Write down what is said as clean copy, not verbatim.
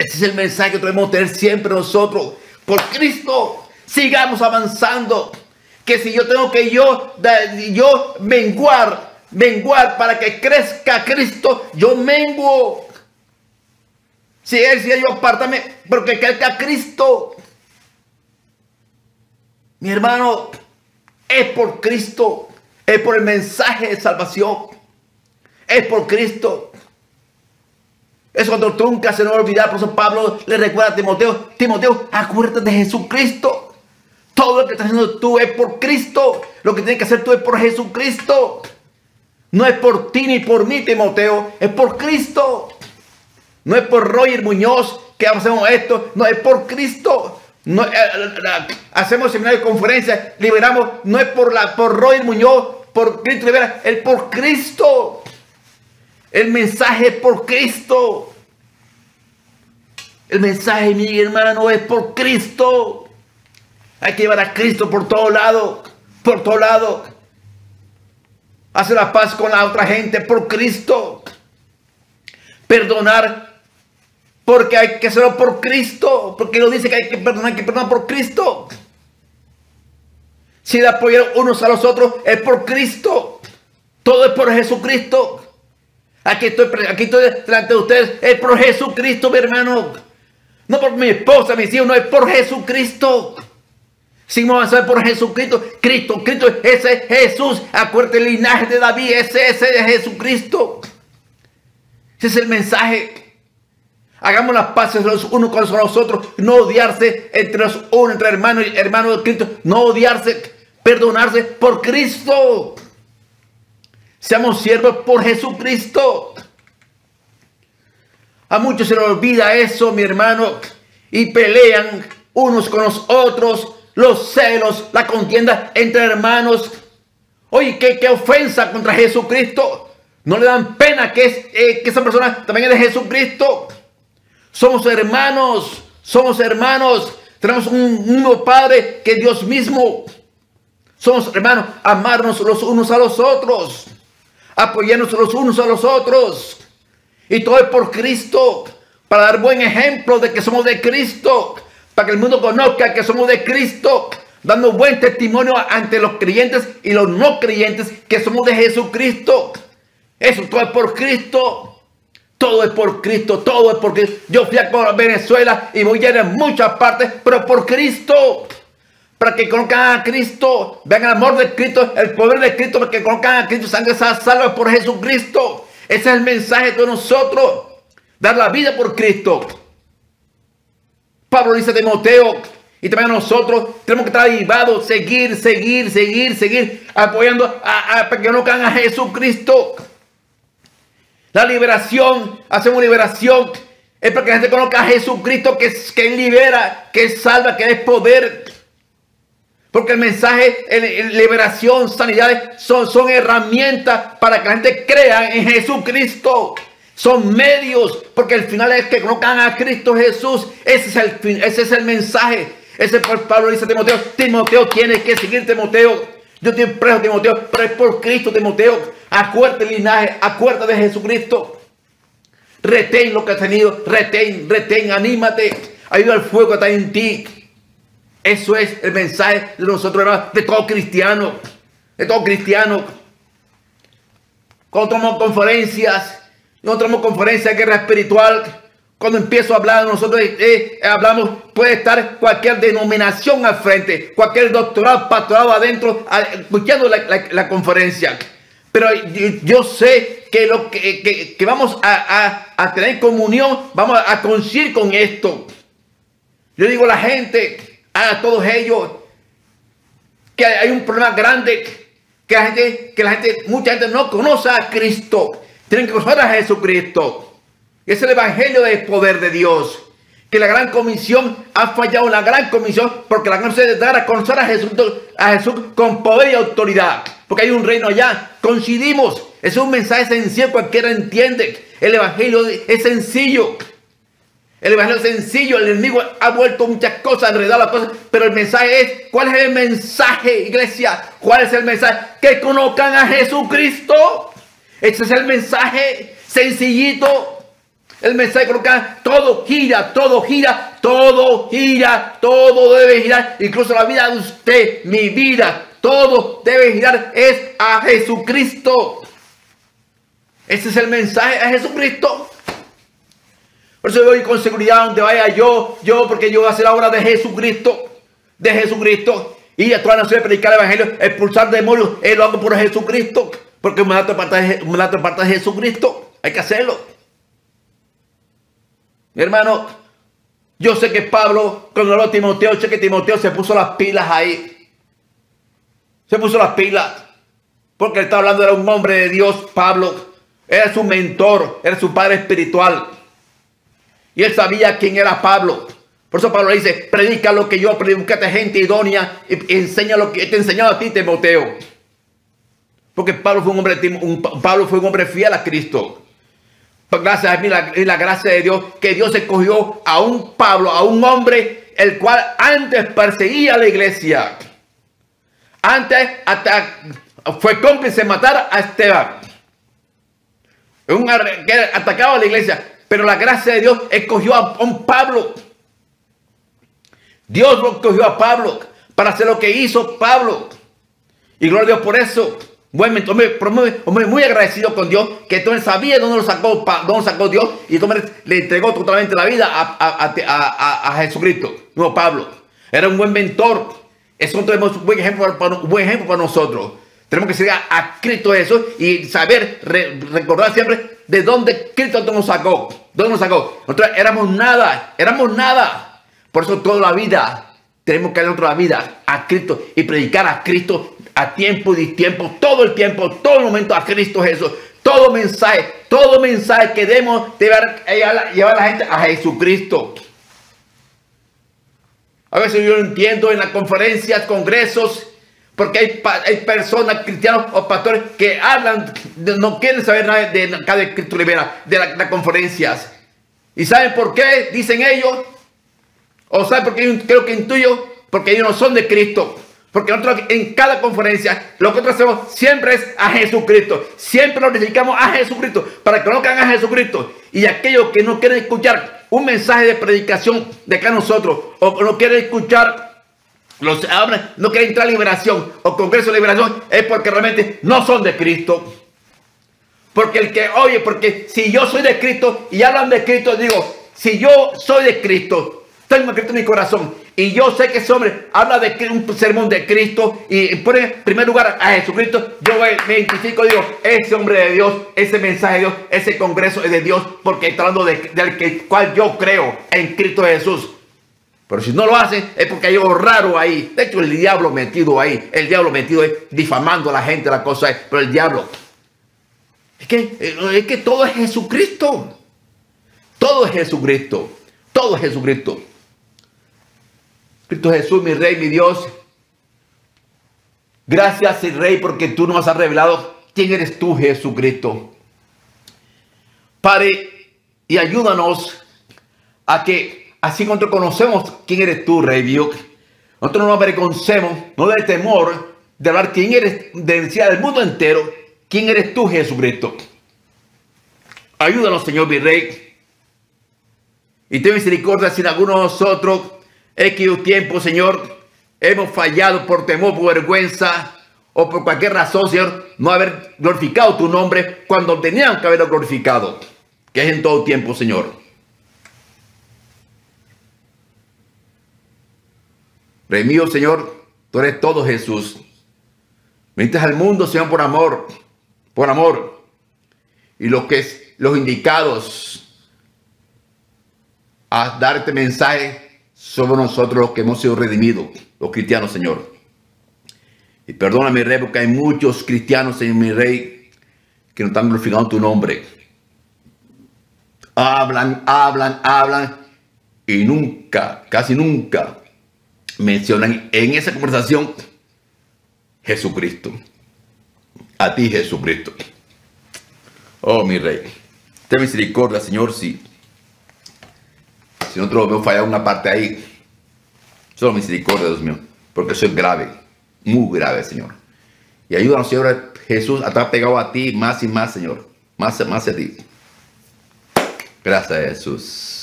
Ese es el mensaje que debemos tener siempre nosotros. Por Cristo, sigamos avanzando. Que si yo tengo que yo menguar para que crezca Cristo, yo menguo. Si Él decía yo apártame, porque crezca Cristo. Mi hermano, es por Cristo, es por el mensaje de salvación, es por Cristo. Eso cuando nunca se nos va a olvidar. Por eso Pablo le recuerda a Timoteo: Timoteo, acuérdate de Jesucristo. Todo lo que estás haciendo tú es por Cristo. Lo que tienes que hacer tú es por Jesucristo. No es por ti ni por mí, Timoteo, es por Cristo. No es por Roger Muñoz que hacemos esto, no, es por Cristo. No, hacemos seminario de conferencia, liberamos, no es por Roger Muñoz, por Cristo libera, es por Cristo. El mensaje es por Cristo. El mensaje, mi hermano, es por Cristo. Hay que llevar a Cristo por todo lado, por todo lado. Hacer la paz con la otra gente por Cristo. Perdonar, porque hay que hacerlo por Cristo. Porque nos dice que hay que perdonar por Cristo. Si de apoyar unos a los otros es por Cristo. Todo es por Jesucristo. Aquí estoy delante de ustedes, es por Jesucristo, mi hermano. No por mi esposa, mis hijos, no, es por Jesucristo. Si vamos a hacer por Jesucristo, Cristo, ese es Jesús. Acuérdate el linaje de David, ese es Jesucristo. Ese es el mensaje. Hagamos las paces los unos con los otros, no odiarse entre los unos, entre hermanos y hermanos de Cristo, no odiarse, perdonarse por Cristo. Seamos siervos por Jesucristo. A muchos se les olvida eso, mi hermano, y pelean unos con los otros, los celos, la contienda entre hermanos. Oye, qué ofensa contra Jesucristo. No le dan pena que esa persona también es de Jesucristo. Somos hermanos, tenemos un mismo Padre que Dios mismo. Somos hermanos, amarnos los unos a los otros, apoyarnos los unos a los otros. Y todo es por Cristo, para dar buen ejemplo de que somos de Cristo, para que el mundo conozca que somos de Cristo, dando buen testimonio ante los creyentes y los no creyentes que somos de Jesucristo. Eso todo es por Cristo. Todo es por Cristo, todo es por Cristo. Yo fui a Venezuela y voy a ir en muchas partes, pero por Cristo. Para que conozcan a Cristo, vean el amor de Cristo, el poder de Cristo, para que conozcan a Cristo, sangre salva por Jesucristo. Ese es el mensaje de nosotros, dar la vida por Cristo. Pablo dice a Timoteo, y también a nosotros, tenemos que estar avivados, seguir, apoyando para que conozcan a Jesucristo. La liberación, hacemos liberación, es para que la gente conozca a Jesucristo, que libera, que salva, que es poder. Porque el mensaje, liberación, sanidad, son herramientas para que la gente crea en Jesucristo. Son medios, porque el final es que conozcan a Cristo Jesús. Ese es el mensaje. Ese por Pablo dice a Timoteo, Timoteo tienes que seguir, Timoteo. Yo estoy preso, Timoteo, pero es por Cristo, Timoteo. Acuérdate el linaje, acuérdate de Jesucristo. Retén lo que has tenido, retén, anímate. Ayuda al fuego que está en ti. Eso es el mensaje de nosotros, hermanos, de todo cristiano. Cuando tomamos conferencias de guerra espiritual, cuando empiezo a hablar, nosotros hablamos, puede estar cualquier denominación al frente, cualquier doctorado, pastorado adentro, escuchando la conferencia. Pero yo sé que vamos a tener comunión, vamos a coincidir con esto. Yo digo a la gente, a todos ellos, que hay un problema grande, mucha gente no conoce a Cristo. Tienen que conocer a Jesucristo. Es el evangelio del poder de Dios. Que la gran comisión ha fallado, la gran comisión, porque la gran comisión es dar a conocer a Jesús con poder y autoridad. Porque hay un reino allá. Coincidimos. Es un mensaje sencillo, cualquiera entiende. El evangelio es sencillo. El evangelio es sencillo. El enemigo ha vuelto muchas cosas, enredado las cosas. Pero el mensaje es, ¿cuál es el mensaje, iglesia? ¿Cuál es el mensaje? Que conozcan a Jesucristo. Ese es el mensaje sencillito. El mensaje coloca, todo gira, todo gira, todo gira, todo debe girar. Incluso la vida de usted, mi vida, todo debe girar. Es a Jesucristo. Ese es el mensaje, a Jesucristo. Por eso yo voy con seguridad donde vaya yo, porque yo voy a hacer la obra de Jesucristo. De Jesucristo. Y a toda la nación predicar el evangelio, expulsar demonios. Lo hago por Jesucristo. Porque un mandato de parte de Jesucristo. Hay que hacerlo. Mi hermano, yo sé que Pablo, cuando habló a Timoteo, sé que Timoteo se puso las pilas ahí. Se puso las pilas. Porque él está hablando, era un hombre de Dios, Pablo. Era su mentor, era su padre espiritual. Y él sabía quién era Pablo. Por eso Pablo le dice, predica lo que yo aprendí, búscate gente idónea y enseña lo que te he enseñado a ti, Timoteo. Porque Pablo fue un hombre fiel a Cristo. Gracias a mí, la gracia de Dios, que Dios escogió a un Pablo, a un hombre, el cual antes perseguía a la iglesia. Antes fue cómplice de matar a Esteban. Que atacaba a la iglesia. Pero la gracia de Dios escogió a un Pablo. Dios lo escogió a Pablo para hacer lo que hizo Pablo. Y gloria a Dios por eso. Hombre, muy agradecido con Dios, que entonces sabía dónde lo sacó Dios, y entonces le entregó totalmente la vida a Jesucristo. No, Pablo era un buen mentor. Eso es un buen ejemplo para nosotros. Tenemos que seguir a Cristo Jesús y saber, recordar siempre de dónde Cristo nos sacó. ¿Dónde nos sacó? Nosotros éramos nada. Por eso toda la vida tenemos que dar nuestra vida a Cristo y predicar a Cristo a tiempo y tiempo, todo el tiempo, todo el momento a Cristo Jesús. Todo mensaje que debemos llevar a la gente a Jesucristo. A veces yo no entiendo en las conferencias, congresos, porque hay personas, cristianos o pastores que hablan, no quieren saber nada de Cristo Libera, de las conferencias. ¿Y saben por qué? Dicen ellos. ¿O saben por qué? Yo creo que intuyo, porque ellos no son de Cristo. Porque nosotros en cada conferencia lo que nosotros hacemos siempre es a Jesucristo. Siempre nos dedicamos a Jesucristo para que conozcan a Jesucristo. Y aquellos que no quieren escuchar un mensaje de predicación de acá nosotros, o no quieren escuchar, no quieren entrar a liberación o congreso de liberación, es porque realmente no son de Cristo. Porque el que oye, porque si yo soy de Cristo y hablan de Cristo, digo, si yo soy de Cristo, tengo a Cristo en mi corazón, y yo sé que ese hombre habla de un sermón de Cristo y pone en primer lugar a Jesucristo, yo me identifico, digo, ese hombre de Dios, ese mensaje de Dios, ese congreso es de Dios, porque está hablando del cual yo creo, en Cristo Jesús. Pero si no lo hacen es porque hay algo raro ahí. De hecho, el diablo metido ahí, difamando a la gente, la cosa es, pero el diablo, es que todo es Jesucristo. Todo es Jesucristo. Todo es Jesucristo. Cristo Jesús, mi Rey, mi Dios. Gracias, Rey, porque tú nos has revelado quién eres tú, Jesucristo. Padre, y ayúdanos a que, así cuando conocemos quién eres tú, Rey Dios, nosotros no nos avergoncemos, no de temor de hablar quién eres, de decir al mundo entero, quién eres tú, Jesucristo. Ayúdanos, Señor, mi Rey. Y ten misericordia si en alguno de nosotros, X tiempo, Señor, hemos fallado por temor, por vergüenza o por cualquier razón, Señor, no haber glorificado tu nombre cuando teníamos que haberlo glorificado, que es en todo tiempo, Señor. Rey mío, Señor, tú eres todo, Jesús. Viniste al mundo, Señor, por amor, por amor. Y los indicados a dar este mensaje somos nosotros los que hemos sido redimidos, los cristianos, Señor. Y perdóname, Rey, porque hay muchos cristianos, Señor, mi Rey, que no están glorificando tu nombre. Hablan y nunca, casi nunca mencionan en esa conversación Jesucristo. A ti, Jesucristo. Oh, mi Rey, ten misericordia, Señor, si nosotros hemos fallado una parte ahí, solo misericordia, Dios mío, porque eso es grave, muy grave, Señor. Y ayúdanos, Señor Jesús, a estar pegado a ti más y más, Señor, más a ti. Gracias a Jesús.